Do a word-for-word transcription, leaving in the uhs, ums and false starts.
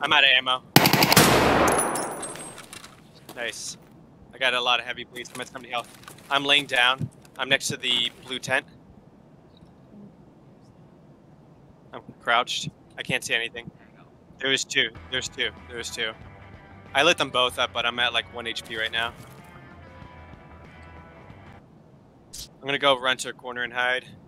I'm out of ammo. Nice. I got a lot of heavy bleeds. I'm at seventy health. I'm laying down. I'm next to the blue tent. I'm crouched. I can't see anything. There was two. There's two. There's two. I lit them both up, but I'm at like one H P right now. I'm gonna go run to a corner and hide.